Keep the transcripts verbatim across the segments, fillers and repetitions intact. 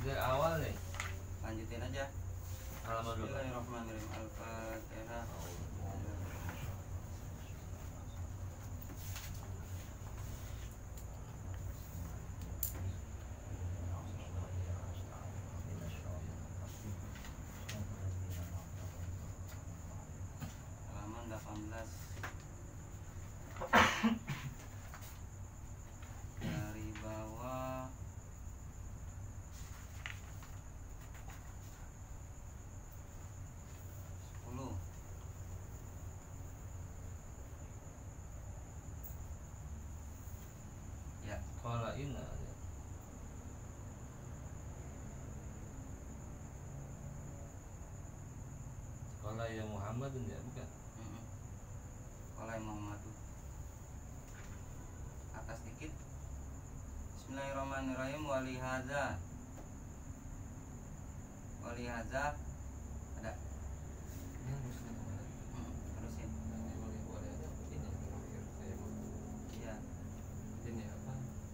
dari awal nih. Lanjutin aja. Halaman berapa? Bismillahirrahmanirrahim. Al-Fatihah. Halaman delapan belas. Dari bawah sepuluh. Ya, Kalau ini sekolah yang Muhammad ya bukan? mm-mm. Oleh Muhammad atas dikit. Bismillahirrahmanirrahim. Walihaza Walihaza ada. Yang muslim mana? Hmm, terusin. Yang boleh boleh ada ini terakhir saya mau Iya. ini apa?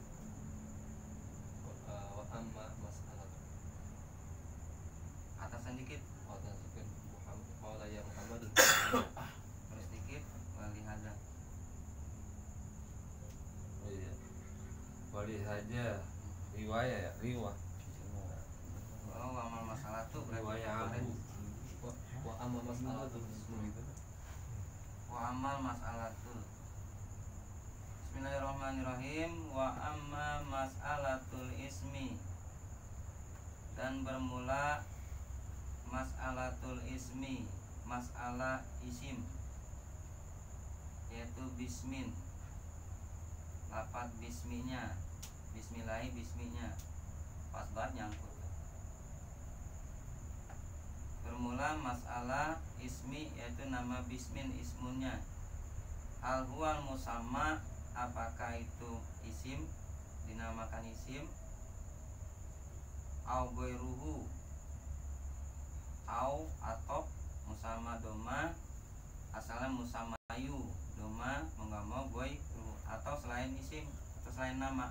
Wa wa amma masalah Atasan dikit. Muhammad Muhammad Maula ya Muhammad. Terus dikit. Walihaza. Oh iya. Wali saja riwayat ya, riwah. Oh, amal masalah tuh berarti Riwayat kemarin. Abu. Wa wa amma masalah itu Wa amal masalah tuh. Bismillahirrahmanirrahim. Wa amma mas'alatul ismi. Dan bermula mas'alatul ismi, masalah isim, yaitu bismin. Lapat bisminya, bismillahi bisminya. Pas banget nyangkut. Bermula masalah ismi, yaitu nama bismin ismunnya. Hal huwal musamma, apakah itu isim, dinamakan isim, au goiruhu, au atau musamma doma, asalnya musamayu doma mau nggak mau goiru, atau selain isim atau selain nama.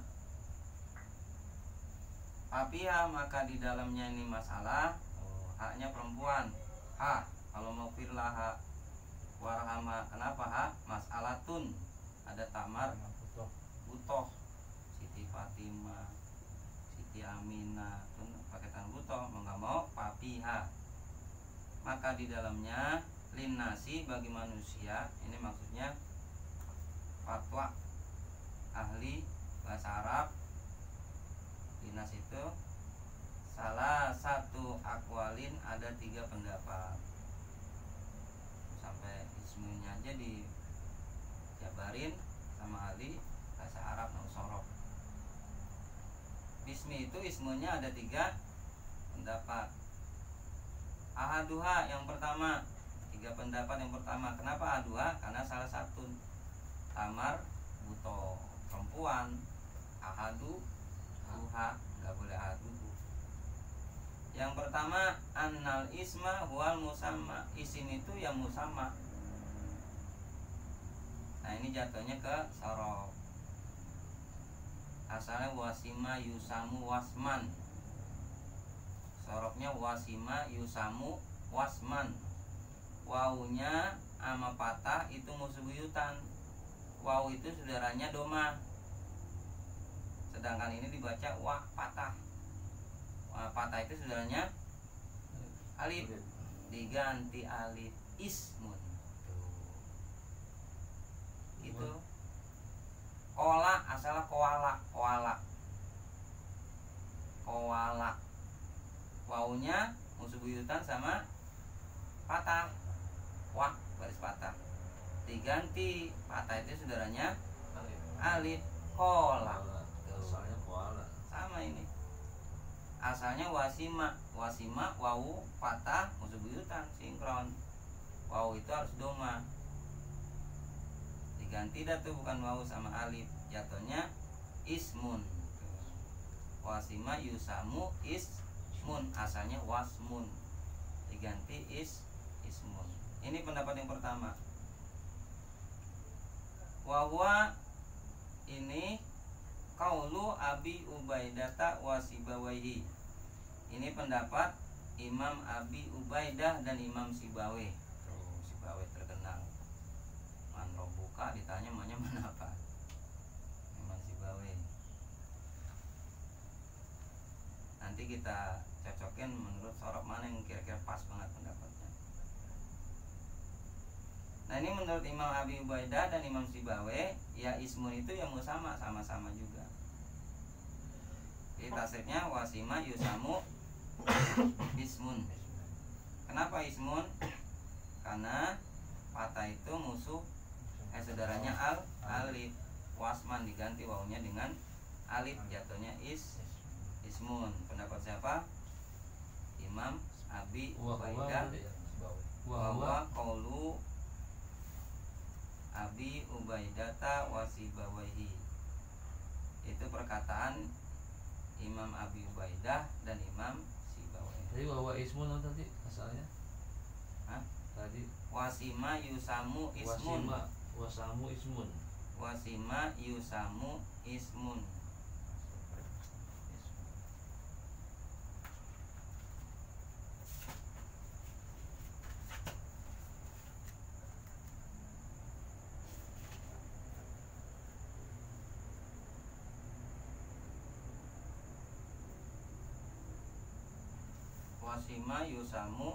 Papiha, maka di dalamnya ini masalah. Oh, haknya perempuan. Ha, kalau mau firlaha. Warhama, kenapa ha? Mas'alatun, ada tamar butoh. Siti Fatimah, Siti Aminah, tuh paketan butoh, mau nggak mau papiha. Maka di dalamnya linnasi, bagi manusia, ini maksudnya fatwa ahli bahasa Arab. Linas itu salah satu akwalin, ada tiga pendapat. Sampai ismunya aja dijabarin sama ahli bahasa Arab Nausorok. Bismi itu ismunya ada tiga pendapat. Ahaduha, yang pertama, tiga pendapat yang pertama. Kenapa ahaduha? Karena salah satu. Tamar buto, perempuan. Ahadu duha, nggak boleh ahadu. Yang pertama, annal isma huwal musamma, isim itu yang musamma. Nah, ini jatuhnya ke sorof. Asalnya wasima yusamu wasman, sorofnya wasima yusamu wasman. Wawunya ama patah itu musuh buyutan. Wawu itu saudaranya doma, sedangkan ini dibaca wa patah. Wa patah itu saudaranya alif, diganti alif ismun. Itu kola, asalnya koala, koala, koala. Wawunya musuh buyutan sama patah, wah baris patah, diganti patah itu saudaranya alif, kola. Asalnya koala. Sama ini. Asalnya wasima, wasima wawu patah musuh buyutan sinkron. Wawu itu harus doma. Diganti dah tuh, bukan wawu sama alif, jatuhnya ismun. Wasima yusamu ismun, asalnya wasmun, diganti is ismun. Ini pendapat yang pertama. Wahwa ini qaulu Abi Ubaidata wa Sibawaihi. Ini pendapat Imam Abi Ubaidah dan Imam Sibawe. Tuh, Sibawe terkenal. Man robuka ditanya namanya mana apa? Imam Sibawe. Nanti kita cocokin menurut sorok mana yang kira-kira pas banget pendapatnya. Nah ini menurut Imam Abi Ubaidah dan Imam Sibawe, ya ismun itu yang sama, sama-sama juga. Jadi tasrifnya wasima yusamu ismun. Kenapa ismun? Karena patah itu musuh eh saudaranya al alif. Wasman diganti wawunya dengan alif, jatuhnya is ismun. Pendapat siapa? Imam Abi Ubaidah wa huwa qaulu Abi Ubaidata wasibawaihi. Itu perkataan Imam Abi Ubaidah dan Imam Sibawahi. Tadi bahwa ismun tadi asalnya? Hah? Tadi wasima yusamu ismun. wasima wasamu ismun. Wasima yusamu ismun. Wasima yusamu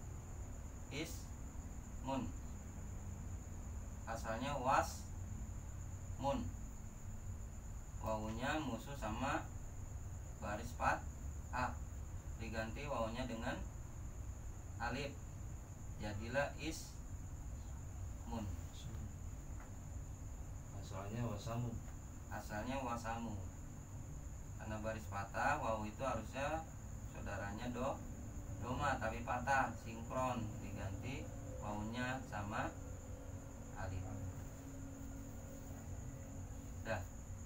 ismun. Asalnya was mun. Wawunya musuh sama baris pat a, diganti wawunya dengan alif, jadilah ismun. Asalnya wasamu. Asalnya wasamu. Karena baris patah, wawu itu harusnya saudaranya do doma tapi patah, sinkron, diganti wawunya sama alif. Dah.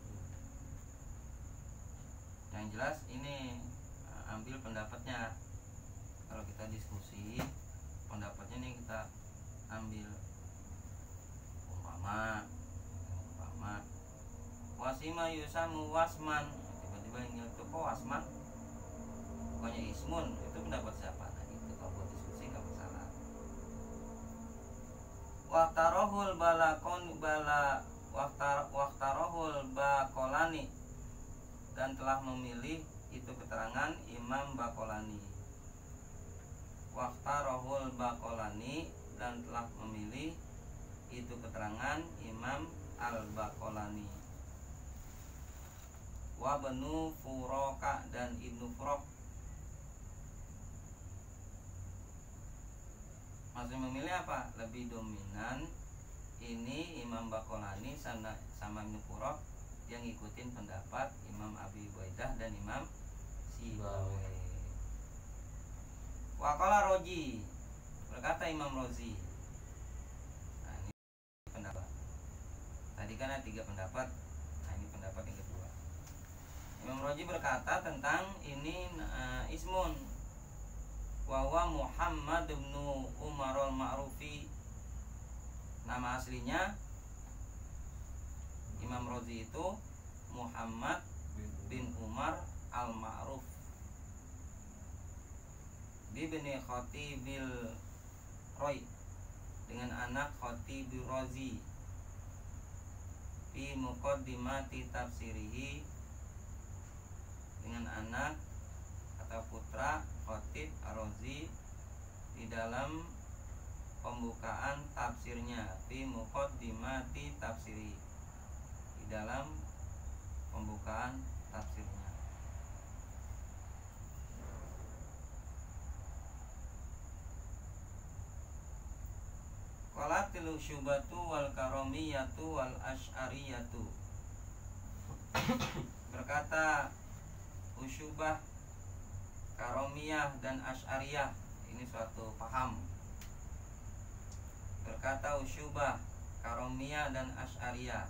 Yang jelas ini ambil pendapatnya. Kalau kita diskusi pendapatnya ini kita ambil umpama umpama wasima yusamu wasman, tiba-tiba yang itu kok wasman pokoknya ismun, itu pendapat siapa? Nah gitu, kalau buat diskusi nggak masalah. Waktarohul balakon bala waktar waktarohul bakolani, dan telah memilih itu keterangan Imam Bakolani. Waktarohul bakolani, dan telah memilih itu keterangan Imam Al Bakolani. Wa benu Furoka, dan Ibnu Furok. Maksudnya memilih apa? Lebih dominan ini Imam Bakolani sama, sama Ibnu Furok yang ngikutin pendapat Imam Abi Ubaidah dan Imam Sibawe. Waqala Roji, berkata Imam Rozi. Nah ini pendapat. Tadi kan ada tiga pendapat. Nah ini pendapat yang kedua. Imam Roji berkata tentang ini uh, ismun. Wawa Muhammad bin Umar al-Ma'rufi. Nama aslinya Imam Rozi itu Muhammad bin Umar al-Ma'ruf bibni Khatibil Roy, dengan anak Khatibil Rozi, fi muqaddimati tafsirihi, dengan anak atau putra Khatib Ar-Razi di dalam pembukaan tafsirnya, fi muqaddimati tafsiri, di dalam pembukaan tafsirnya. Qalatil syubatu wal karamiyatu wal asy'ariyatu. Berkata Usyubah, Karomiyah dan Asy'ariyah, ini suatu paham. Berkata Usyubah, Karomiyah dan Asy'ariyah.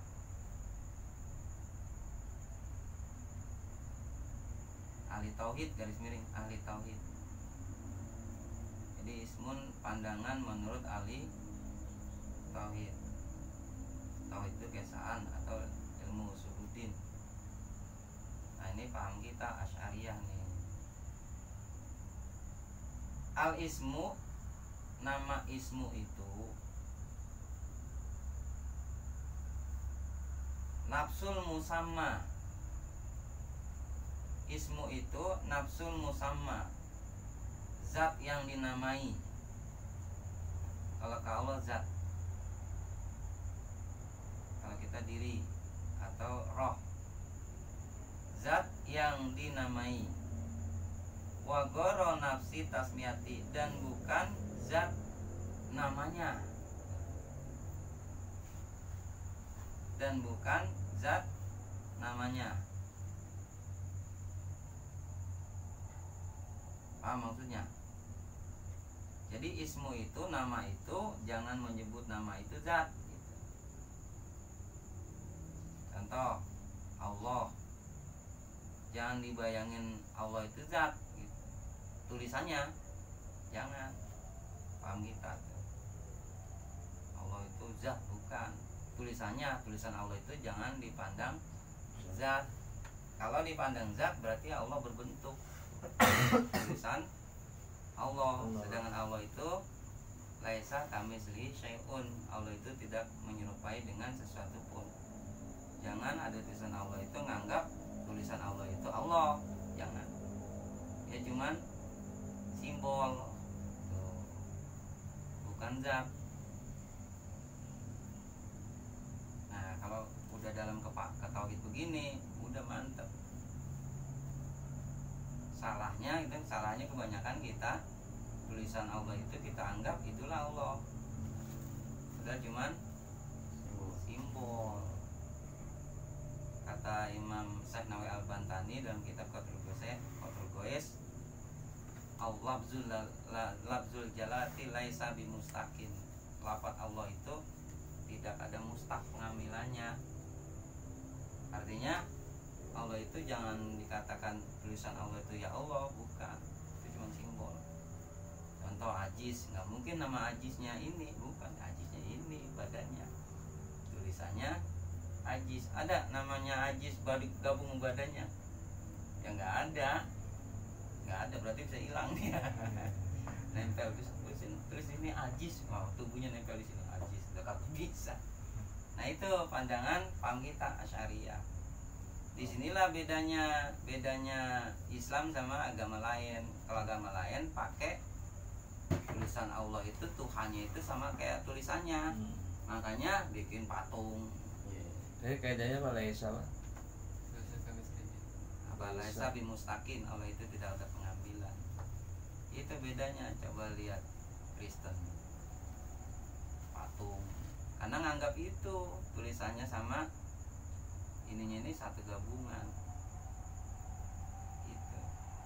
Ahli tauhid, garis miring ahli tauhid. Jadi ismun pandangan menurut ahli tauhid. Tauhid itu keesaan atau ilmu usuluddin. 'Uddin. Nah, ini paham kita Asy'ariyah nih. Nah, ini pendapat Imam Rozi. Imam Rozi berkata tentang ini ismun. Wawa Muhammad bin Umar al-Ma'rufi bibni Khatibil Rozi fi muqaddimati tafsirihi, di dalam pembukaan tafsirnya, fi muqaddimati tafsiri, di dalam pembukaan tafsirnya. Al ismu, nama ismu itu nafsul musamma. Ismu itu nafsul musamma, zat yang dinamai. Kalau ke Allah zat, kalau kita diri atau roh, zat yang dinamai. Wa goro nafsi tasmiyati, dan bukan zat namanya, dan bukan zat namanya. Paham maksudnya? Jadi ismu itu, nama itu, jangan menyebut nama itu zat gitu. Contoh Allah, jangan dibayangin Allah itu zat gitu. Tulisannya jangan. Paham kita tuh. Allah itu zat, bukan. Tulisannya, tulisan Allah itu jangan dipandang zat. Kalau dipandang zat berarti Allah berbentuk. Tulisan Allah, sedangkan Allah itu laisa kamitslihi syai'un. Allah itu tidak menyerupai dengan sesuatu pun. Jangan ada tulisan Allah itu nganggap tulisan Allah itu Allah, jangan. Ya cuman simbol tuh, bukan zat. Nah, kalau udah dalam kepak ketauhid begini, udah mantep. Salahnya itu, salahnya kebanyakan kita tulisan Allah itu kita anggap itulah Allah, padahal cuman simbol. Kata Imam Syekh Nawawi Al-Bantani dalam kitab Qatrul Goes, al-lafzul lafzul jalati laisa bimustaqin. Lafaz Allah itu tidak ada mustaq pengambilannya. Artinya Allah itu jangan dikatakan tulisan Allah itu ya Allah, bukan. Itu cuma simbol. Contoh ajiz, nggak mungkin nama ajiznya ini, bukan. Ajiznya ini badannya, tulisannya ajiz. Ada namanya ajiz baru gabung badannya? Ya nggak ada, nggak ada, berarti bisa hilang dia. Nempel terus tulisin, tulis ini ajiz, wow, tubuhnya nempel di sini ajiz, udah kagak bisa. Nah itu pandangan paham kita Asy'ariyah. Disinilah bedanya bedanya Islam sama agama lain. Kalau agama lain pakai tulisan Allah itu, Tuhannya itu sama kayak tulisannya, hmm. makanya bikin patung. Jadi kaidahnya apa laisa? Apa laisa bimustaqin, Allah itu tidak ada pengambilan. Itu bedanya. Coba lihat Kristen, patung, karena nganggap itu tulisannya sama ininya, ini satu gabungan gitu.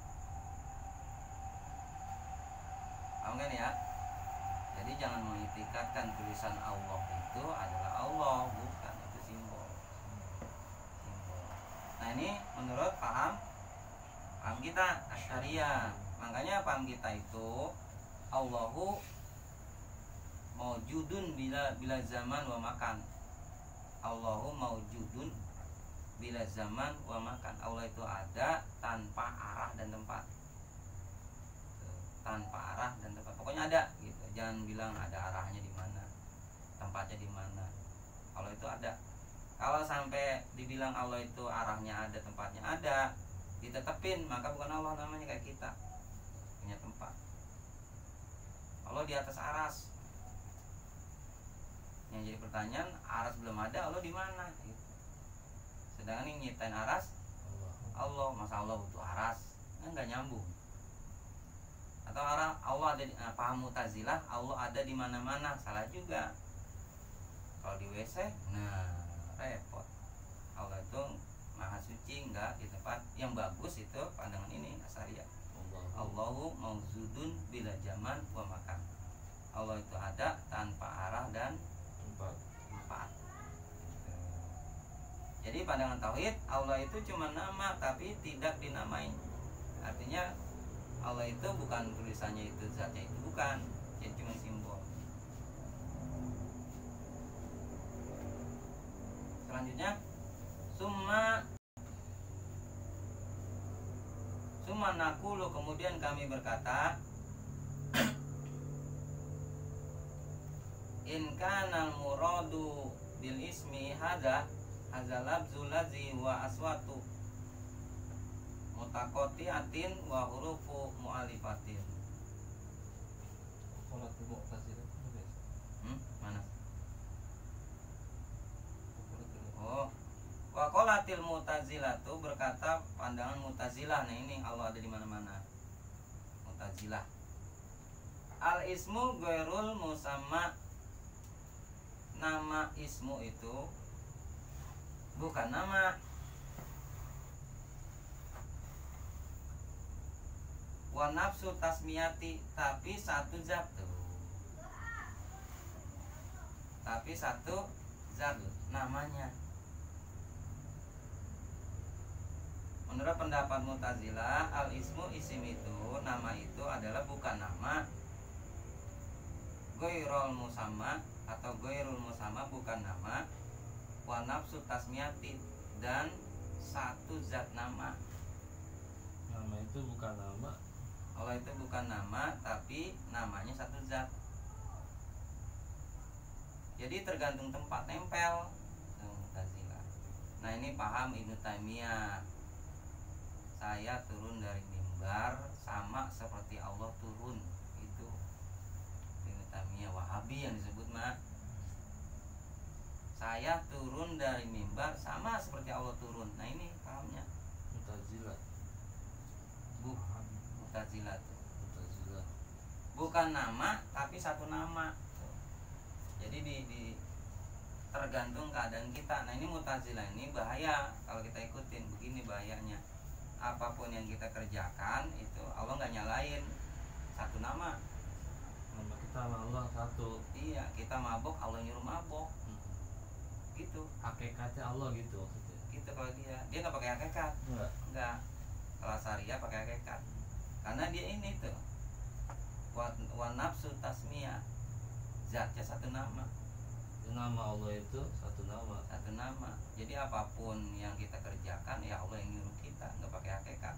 Paham kan ya? Jadi jangan mengitikadkan tulisan Allah itu adalah Allah, bukan, itu simbol. Simbol. Nah ini menurut paham paham kita Asy'ariyah. Makanya paham kita itu Allahu maujudun bila bila zaman wa makan. Allahu maujudun bila zaman wa makan. Allah itu ada tanpa arah dan tempat. Tanpa arah dan tempat. Pokoknya ada gitu. Jangan bilang ada arahnya di mana, tempatnya di mana. Allah itu ada. Kalau sampai dibilang Allah itu arahnya ada, tempatnya ada, ditetepin, maka bukan Allah namanya, kayak kita punya tempat. Allah di atas aras. Yang jadi pertanyaan, aras belum ada, Allah di mana? Gitu. Sedangkan yang nyiptain aras Allah, masa Allah butuh aras? Kan nggak nyambung. Atau orang Allah ada di, nah, paham Mu'tazilah, Allah ada di mana-mana, salah juga. Kalau di W C, nah repot. Allah itu maha suci, enggak di tempat yang bagus. Itu pandangan ini Asy'ariyah. Allahu mauzudun bila zaman wa makan. Allah itu ada tanpa arah dan tempat. Jadi pandangan tauhid, Allah itu cuma nama tapi tidak dinamai. Artinya Allah itu bukan tulisannya itu, zatnya itu bukan, jadi cuma simbol. Selanjutnya summa summa naqulu, kemudian kami berkata in kana muradu bil ismi hadza hadza labzul ladzi wa aswatu mutaqati'atin wa hurufu mu'alifatin. Sholat Mu'tazilah itu biasa. Hmm, mana? Sholat Mu'tazilah. Oh, wa qalatil Mu'tazilah tuh berkata pandangan Mu'tazilah. Nah ini Allah ada di mana-mana. Mu'tazilah. Al ismu ghairul musamma. Nama ismu itu bukan nama. Wa nafsu tasmiyati, tapi satu zat tuh. Tapi satu zat namanya. Menurut pendapat Mu'tazilah, al ismu isim itu, nama itu adalah bukan nama. Ghairul musamma atau ghairul musamma bukan nama. Wa nafsu tasmiyati, dan satu zat nama. Nama itu bukan nama. Allah itu bukan nama, tapi namanya satu zat. Jadi tergantung tempat nempel. Mu'tazilah. Nah ini paham Ibnu Taimiyah. Saya turun dari mimbar sama seperti Allah turun. Itu Ibnu Taimiyah Wahabi yang disebut mah. Saya turun dari mimbar sama seperti Allah turun. Nah ini pahamnya. Mu'tazilah. Bu, Mu'tazilah tuh. Mu'tazilah. Bukan nama tapi satu nama. Jadi di, di tergantung keadaan kita. Nah ini Mu'tazilah ini bahaya kalau kita ikutin. Begini bahayanya. Apapun yang kita kerjakan itu Allah nggak nyalain satu nama. Nama kita sama Allah satu. Iya, kita mabok Allah nyuruh mabok. Hmm. Gitu. Hakikatnya Allah gitu maksudnya. Gitu kalau dia. Dia nggak pakai hakikat. Enggak. Enggak. Kalau syariah pakai hakikat. Karena dia ini tuh. Wa, wa nafsu tasmiyah. Zatnya satu nama. Nama Allah itu satu nama. Satu nama. Jadi apapun yang kita kerjakan ya Allah yang nyuruh kita, nggak pakai hakikat.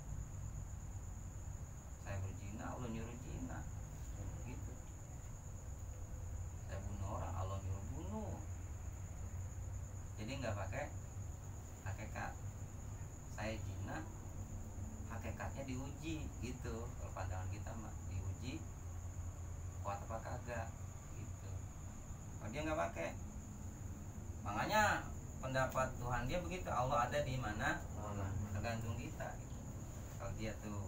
Saya berzina Allah nyuruh zina. Gitu. Saya bunuh orang Allah nyuruh bunuh. Jadi nggak pakai hakikat. Saya zina hakikatnya diuji gitu. Kalau pandangan kita mah diuji kuat apa kagak gitu. Kalau dia nggak pakai, makanya pendapat Tuhan dia begitu. Allah ada di mana? Mana? Tergantung kita gitu. Kalau dia tuh.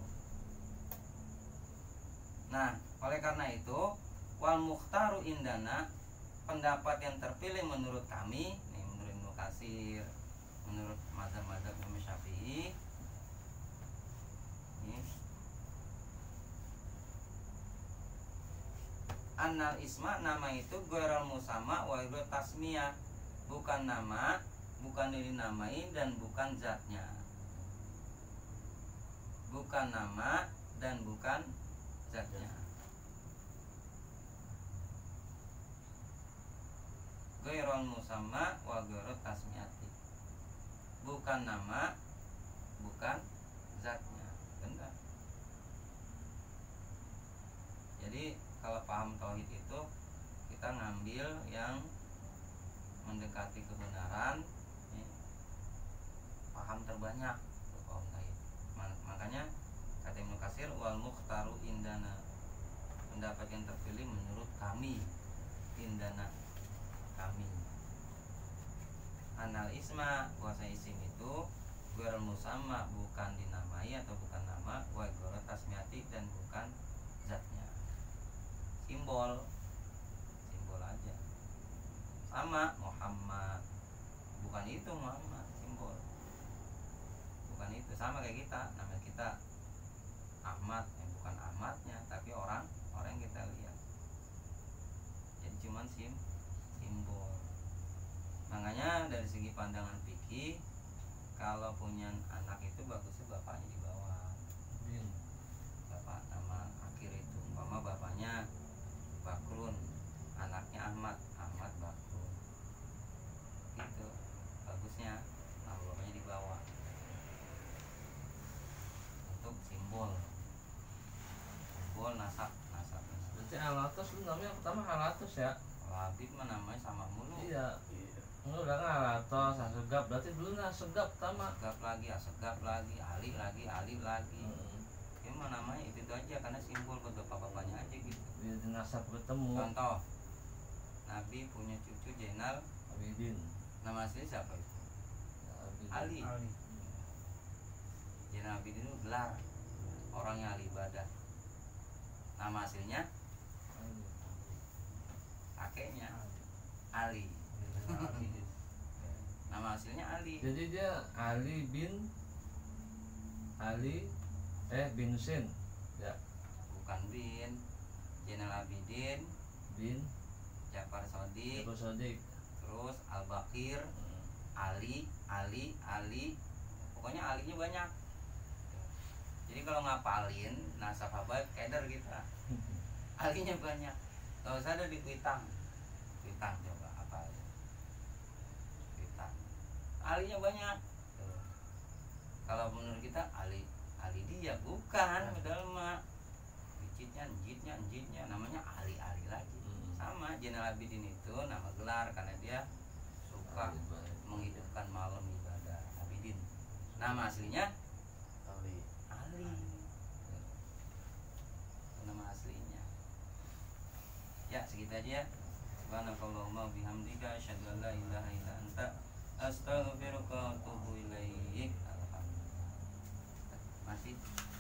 Nah, oleh karena itu wal mukhtaru indana, pendapat yang terpilih menurut kami, nih menurut Ibnu Katsir, menurut mazhab-mazhab Imam Syafi'i, nih, annal isma, nama itu ghairul musamma wa ghairul tasmiyah, bukan nama, bukan dinamai dan bukan zatnya. Bukan nama dan bukan zatnya. Ghairul musamma wa ghairul tasmiyati, bukan nama, bukan zatnya. Benar. Jadi kalau paham tauhid itu kita ngambil yang mendekati kebenaran, ya, paham terbanyak paham tauhid. Makanya kata Ibnu Katsir wal mukhtaru indana, pendapat yang terpilih menurut kami, indana kami. Anal isma, kuasa isim itu ghairul musamma, bukan dinamai atau bukan nama, wa ghairul tasmiyati, dan bukan zatnya. Simbol, simbol aja. Sama Muhammad, bukan itu Muhammad, simbol. Bukan itu, sama kayak kita, nama kita Ahmad, yang bukan Ahmadnya, tapi orang orang yang kita lihat. Jadi cuman sim simbol. Makanya dari segi pandangan fikih, kalau punya anak itu bagusnya bapaknya di bawah. Bin. Bapak nama akhir itu, umpama bapaknya Bakrun, anaknya Ahmad, Ahmad Bakrun. Gitu. Bagusnya nama bapaknya di bawah. Untuk simbol. Simbol nasab, nasab. Berarti Alatus lu namanya pertama Alatus ya? Kalau Habib mah namanya sama mulu. Iya. Enggak udah ngalah toh Asegap berarti dulu nah Segap tama. Asegap lagi, Asegap lagi, Ali lagi, Ali lagi. Hmm. Ini mah namanya itu, itu aja karena simbol buat bapak-bapaknya aja gitu. Dia dinasab ketemu Contoh, Nabi punya cucu Zainal Abidin. Nama asli siapa itu? Ya, Abidin. Ali. Ali. Zainal Abidin itu gelar orangnya ahli ibadah. Nama aslinya Ali. kakeknya Ali. Nama aslinya Ali. Jadi dia Ali bin Ali eh bin Husin ya Bukan bin. Zainal Abidin, bin Jafar Shodiq, Jafar Shodiq. terus Al Bakir, Hmm. Ali, Ali, Ali. Pokoknya alinya banyak. Jadi kalau ngapalin nasab habaib keder kita. Alinya banyak. Gak usah ada di kuitang. Kuitang coba apa aja. Kuitang. Alinya banyak. Tuh. Kalau menurut kita Ali Ali dia bukan, padahal mah Jitnya, jitnya, jitnya, namanya Ali-Ali lagi. Hmm. Sama Zainal Abidin itu nama gelar karena dia suka Ali baik. menghidupkan malam ibadah. Abidin. Nama aslinya Ali. Ali. Itu nama aslinya. Ya segitu aja ya. Subhanakallahumma bihamdika asyhadu an la ilaha illa anta astaghfiruka wa atubu ilaik. Alhamdulillah. Masih